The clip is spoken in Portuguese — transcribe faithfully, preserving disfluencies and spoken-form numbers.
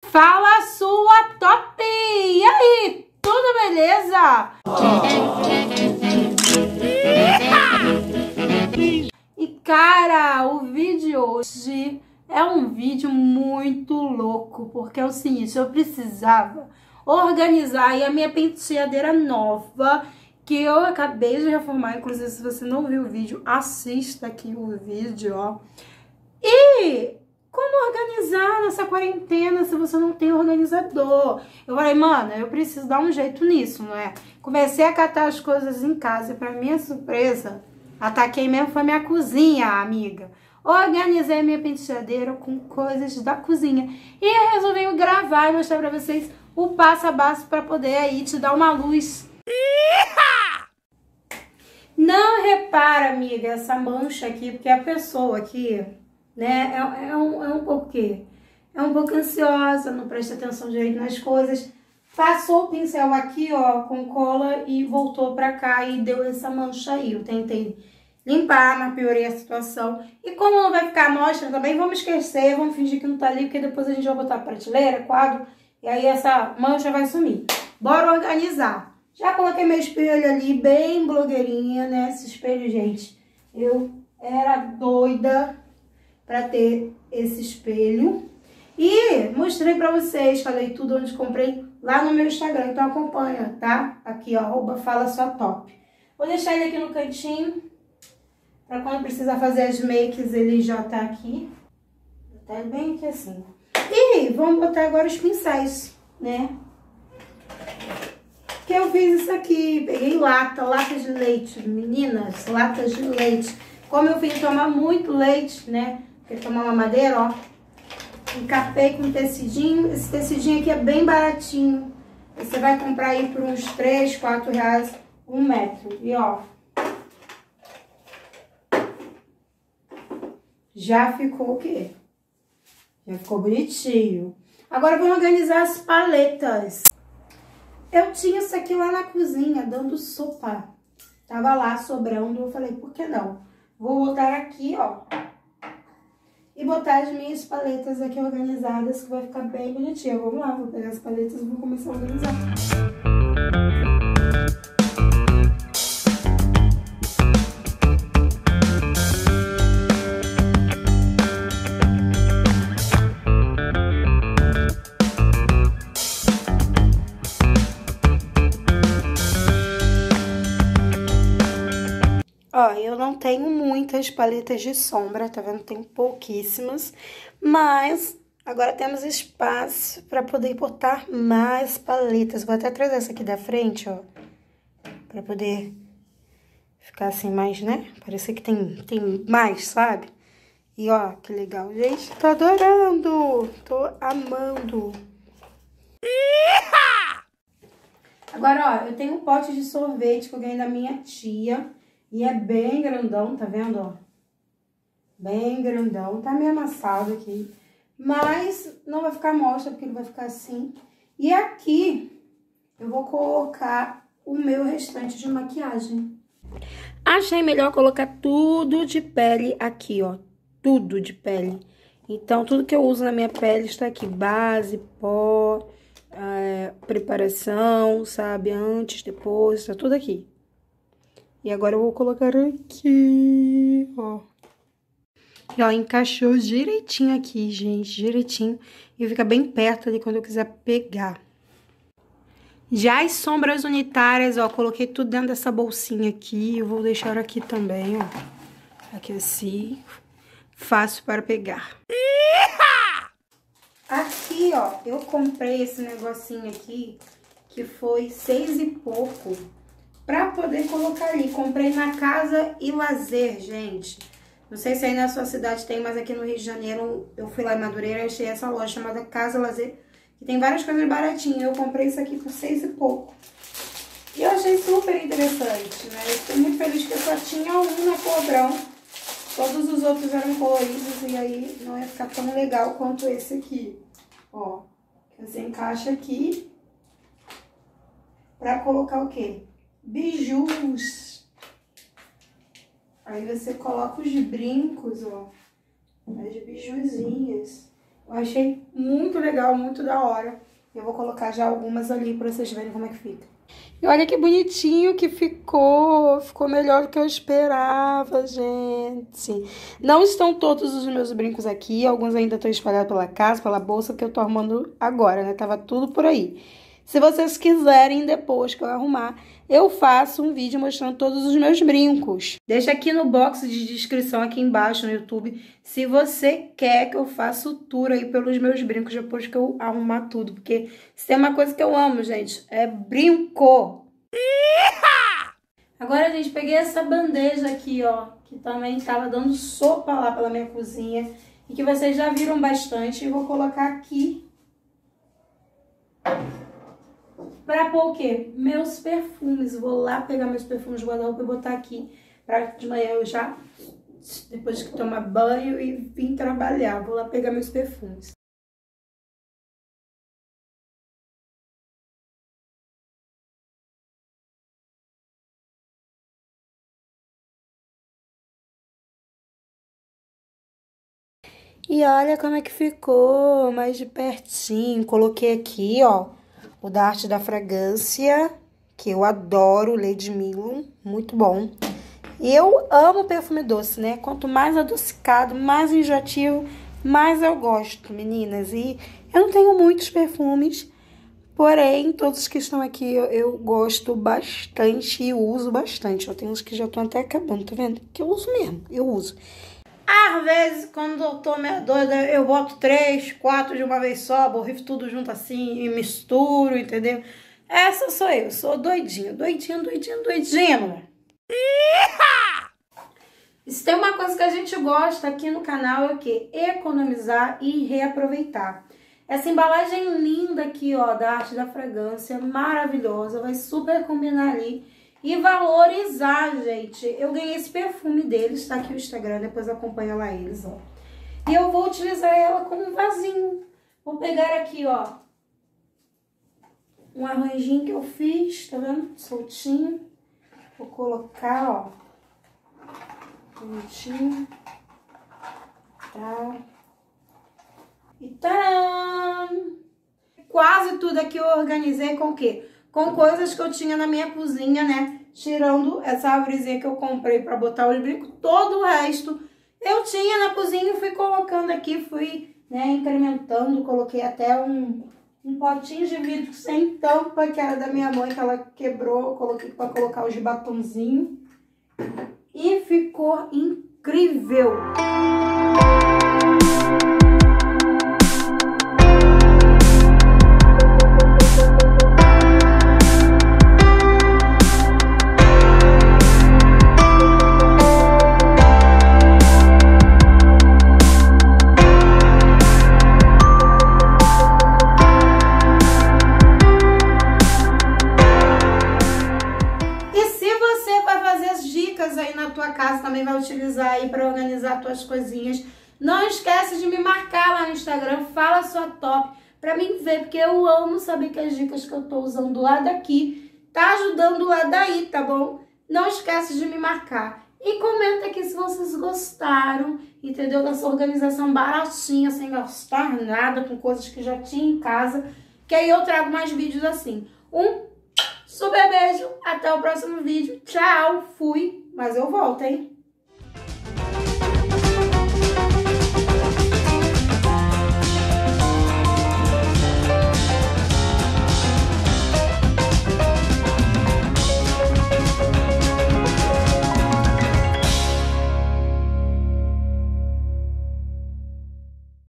Fala sua top! E aí, tudo beleza? E cara, o vídeo de hoje é um vídeo muito louco, porque é o seguinte, eu precisava organizar aí a minha penteadeira nova, que eu acabei de reformar. Inclusive, se você não viu o vídeo, assista aqui o vídeo, ó. E como organizar nessa quarentena se você não tem organizador? Eu falei, mano, eu preciso dar um jeito nisso, não é? Comecei a catar as coisas em casa e, pra minha surpresa, ataquei mesmo foi minha cozinha, amiga. Organizei a minha penteadeira com coisas da cozinha. E eu resolvi gravar e mostrar pra vocês o passo a passo pra poder aí te dar uma luz. Não repara, amiga, essa mancha aqui, porque a pessoa aqui, né, é, é, um, é um pouco quê? É um pouco ansiosa, não presta atenção direito nas coisas. Passou o pincel aqui, ó, com cola e voltou pra cá e deu essa mancha aí. Eu tentei limpar, mas piorei a situação. E como não vai ficar à mostra também, vamos esquecer, vamos fingir que não tá ali, porque depois a gente vai botar prateleira, quadro, e aí essa mancha vai sumir. Bora organizar. Já coloquei meu espelho ali, bem blogueirinha, né? Esse espelho, gente, eu era doida pra ter esse espelho. E mostrei pra vocês, falei tudo onde comprei lá no meu Instagram. Então acompanha, tá? Aqui, ó, arroba fala sua top. Vou deixar ele aqui no cantinho, pra quando precisar fazer as makes, ele já tá aqui. Tá bem aqui assim. E vamos botar agora os pincéis, né? Que eu fiz isso aqui, peguei lata, lata de leite, meninas, latas de leite. Como eu fiz tomar muito leite, né? Porque tomar uma madeira, ó. Encapei com tecidinho. Esse tecidinho aqui é bem baratinho. Você vai comprar aí por uns três, quatro reais, um metro. E ó, já ficou o quê? Já ficou bonitinho. Agora vamos organizar as paletas. Eu tinha isso aqui lá na cozinha, dando sopa. Tava lá sobrando, eu falei, por que não? Vou botar aqui, ó. E botar as minhas paletas aqui organizadas, que vai ficar bem bonitinho. Vamos lá, vou pegar as paletas e vou começar a organizar. Ó, eu não tenho muitas paletas de sombra, tá vendo? Tem pouquíssimas, mas agora temos espaço para poder botar mais paletas. Vou até trazer essa aqui da frente, ó, para poder ficar assim mais, né? Parecer que tem, tem mais, sabe? E ó, que legal, gente. Tô adorando, tô amando. Agora, ó, eu tenho um pote de sorvete que eu ganhei da minha tia. E é bem grandão, tá vendo, ó? Bem grandão. Tá meio amassado aqui. Mas não vai ficar mostra, porque ele vai ficar assim. E aqui eu vou colocar o meu restante de maquiagem. Achei melhor colocar tudo de pele aqui, ó. Tudo de pele. Então, tudo que eu uso na minha pele está aqui. Base, pó, é, preparação, sabe? Antes, depois, tá tudo aqui. E agora eu vou colocar aqui, ó. E ó, encaixou direitinho aqui, gente, direitinho. E fica bem perto ali quando eu quiser pegar. Já as sombras unitárias, ó, coloquei tudo dentro dessa bolsinha aqui. Eu vou deixar aqui também, ó. Aqui assim, fácil para pegar. Aqui, ó, eu comprei esse negocinho aqui, que foi seis e pouco. Pra poder colocar ali. Comprei na Casa e Lazer, gente. Não sei se aí na sua cidade tem, mas aqui no Rio de Janeiro, eu fui lá em Madureira e achei essa loja chamada Casa Lazer, que tem várias coisas baratinhas. Eu comprei isso aqui por seis e pouco. E eu achei super interessante, né? Eu fiquei muito feliz que eu só tinha um na cor branca. Todos os outros eram coloridos e aí não ia ficar tão legal quanto esse aqui. Ó, você encaixa aqui pra colocar o quê? Bijus. Aí você coloca os brincos, ó, as bijuzinhas. Eu achei muito legal, muito da hora. Eu vou colocar já algumas ali pra vocês verem como é que fica. E olha que bonitinho que ficou. Ficou melhor do que eu esperava, gente. Não estão todos os meus brincos aqui. Alguns ainda estão espalhados pela casa, pela bolsa, que eu tô arrumando agora, né? Tava tudo por aí. Se vocês quiserem, depois que eu arrumar, eu faço um vídeo mostrando todos os meus brincos. Deixa aqui no box de descrição, aqui embaixo no YouTube, se você quer que eu faça o tour aí pelos meus brincos depois que eu arrumar tudo. Porque se tem uma coisa que eu amo, gente, é brinco. Agora, gente, peguei essa bandeja aqui, ó, que também tava dando sopa lá pela minha cozinha e que vocês já viram bastante. E vou colocar aqui pra pôr o quê? Meus perfumes. Vou lá pegar meus perfumes de guarda-roupa e botar aqui pra de manhã eu já, depois que tomar banho e vim trabalhar. Vou lá pegar meus perfumes. E olha como é que ficou, mais de pertinho. Coloquei aqui, ó, o da Arte da Fragrância, que eu adoro, Lady Milo, muito bom. E eu amo perfume doce, né? Quanto mais adocicado, mais enjoativo, mais eu gosto, meninas. E eu não tenho muitos perfumes, porém, todos que estão aqui eu, eu gosto bastante e uso bastante. Eu tenho uns que já estão até acabando, tá vendo? Que eu uso mesmo, eu uso. Às vezes, quando eu tô meio doida, eu boto três, quatro de uma vez só, borrifo tudo junto assim e misturo, entendeu? Essa sou eu, sou doidinha, doidinha, doidinha, doidinha, mano. E se tem uma coisa que a gente gosta aqui no canal é o quê? Economizar e reaproveitar. Essa embalagem linda aqui, ó, da Arte da Fragrância, maravilhosa, vai super combinar ali. E valorizar, gente. Eu ganhei esse perfume deles, tá aqui o Instagram, depois acompanha lá eles, ó. E eu vou utilizar ela como um vasinho. Vou pegar aqui, ó, um arranjinho que eu fiz, tá vendo? Soltinho. Vou colocar, ó, bonitinho. Tá. E tcharam! Quase tudo aqui eu organizei com o quê? Com coisas que eu tinha na minha cozinha, né? Tirando essa árvorezinha que eu comprei pra botar os brincos, todo o resto eu tinha na cozinha e fui colocando aqui, fui, né, incrementando, coloquei até um, um potinho de vidro sem tampa, que era da minha mãe, que ela quebrou, coloquei pra colocar os batonzinhos e ficou incrível! Aí na tua casa também vai utilizar aí para organizar tuas coisinhas. Não esquece de me marcar lá no Instagram, fala sua top para mim ver, porque eu amo saber que as dicas que eu tô usando lá daqui tá ajudando lá daí, tá bom? Não esquece de me marcar e comenta aqui se vocês gostaram, entendeu? Dessa organização baratinha, sem gastar nada, com coisas que já tinha em casa, que aí eu trago mais vídeos assim. Um super beijo, até o próximo vídeo. Tchau, fui, mas eu volto, hein?